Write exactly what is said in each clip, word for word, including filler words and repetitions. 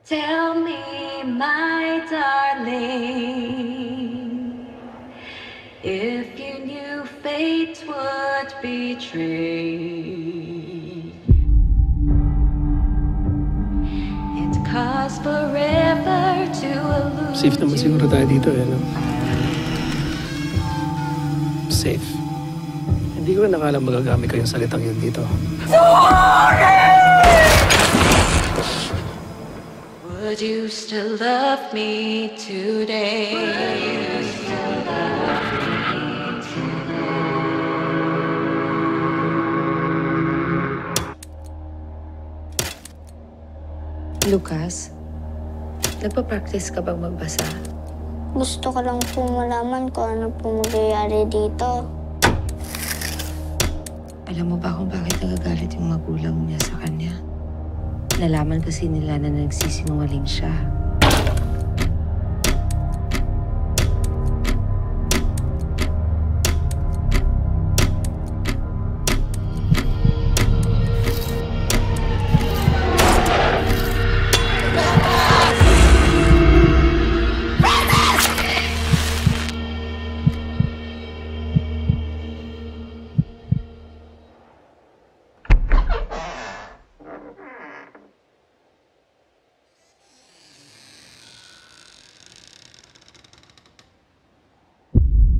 Tell me, my darling, if you knew fate would betray, it costs forever to elude. Safe naman siguro tayo dito, eh, no? Safe. Hindi ko rin nakala magagamit ko yung salitang yun dito. Sorry! Would you still love me today? Would you still love me today? Lucas, nagpa-practice ka bang magbasa? Gusto ko lang po malaman kung ano po magyayari dito. Alam mo ba kung bakit nagagalit yung magulang niya sa kanya? Nalaman kasi nila na nagsisinungaling siya.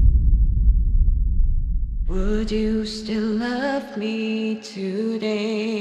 Would you still love me today?